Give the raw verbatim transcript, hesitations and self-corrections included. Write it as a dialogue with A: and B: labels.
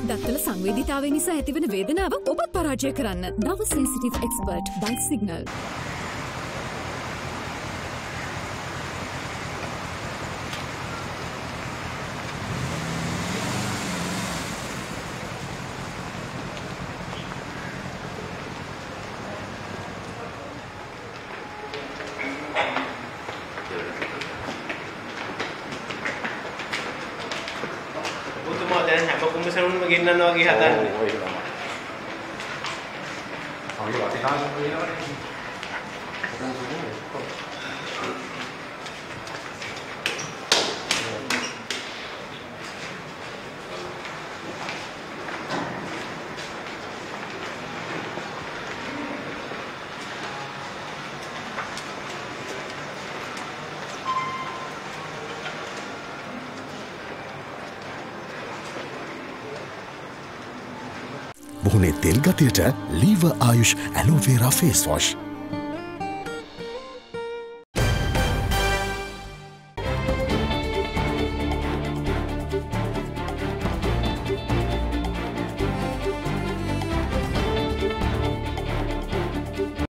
A: දත්වල සංවේදීතාවය නිසා ඇතිවන වේදනාව ඔබත් පරාජය කරන්න. නව සෙන්සිටිව් එක්ස්පර්ට් බයිට් සිග්නල්.
B: දැන් හැම කුඹසනුන්ම ගෙන්නනවා වගේ හදන්නේ.
C: ඔය තමයි. අපි වටිනාකම කියනවනේ.
D: මුහුණේ තෙල් ගතියට ලීව ආයුෂ් ඇලෝවේරා ෆේස් වොෂ්.